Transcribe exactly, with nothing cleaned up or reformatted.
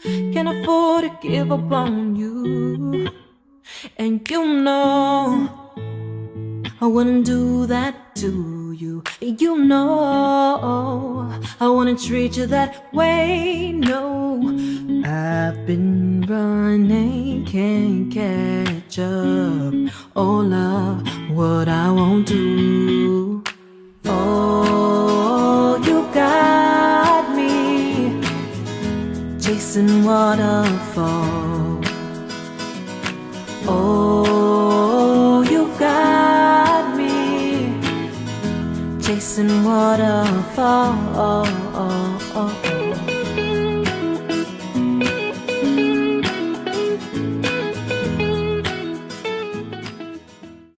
can't afford to give up on you. And you know I wouldn't do that to you. You know I wouldn't treat you that way, no. I've been running, can't catch up. Oh love, what I won't do. Oh, you got me chasing waterfalls. Oh, you got me chasing waterfalls.